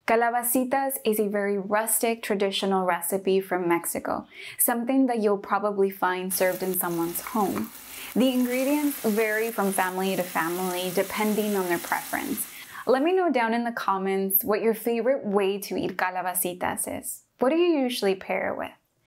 Calabacitas is a very rustic, traditional recipe from Mexico, something that you'll probably find served in someone's home. The ingredients vary from family to family depending on their preference. Let me know down in the comments what your favorite way to eat calabacitas is. What do you usually pair it with?